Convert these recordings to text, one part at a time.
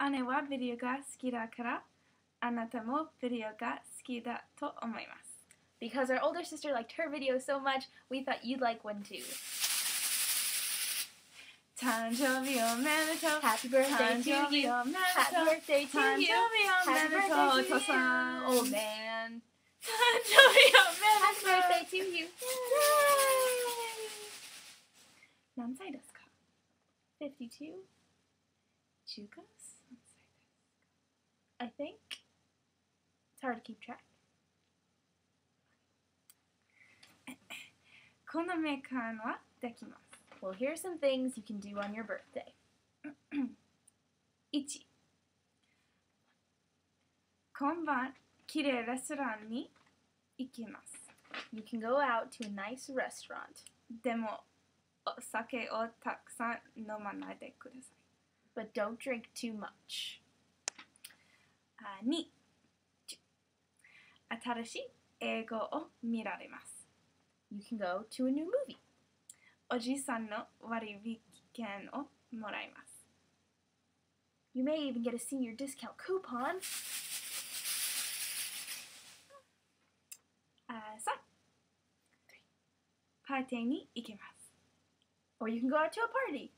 姉はビデオが好きだから、あなたもビデオが好きだと思います。 Because our older sister liked her video so much, we thought you'd like one too. 誕生日おめでとう Happy birthday to you. Happy birthday to you. Happy birthday to you, old man. 誕生日おめ Happy でとう birthday to you. 何歳ですか 52, 中華 I think. It's hard to keep track. このメカンはできます。 Well, here are some things you can do on your birthday. 1今晩きれいレストランに行きます。 You can go out to a nice restaurant. でもお酒をたくさん飲まないでください。 But don't drink too much. 2新しい映画を見られます。 You can go to a new movie. おじさんの割引券をもらいます。 You may even get a senior discount coupon. 3パーティーに行きます。 Or you can go out to a party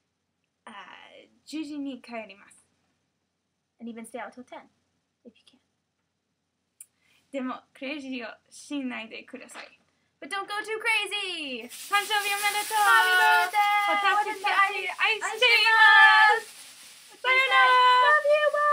10時に帰ります。 and even stay out till 10 if you can. でもクレイジーをしないでください。 But don't go too crazy! 誕生日おめでとう Happy birthday! 私たち愛しています。さよなら Love you! Bye!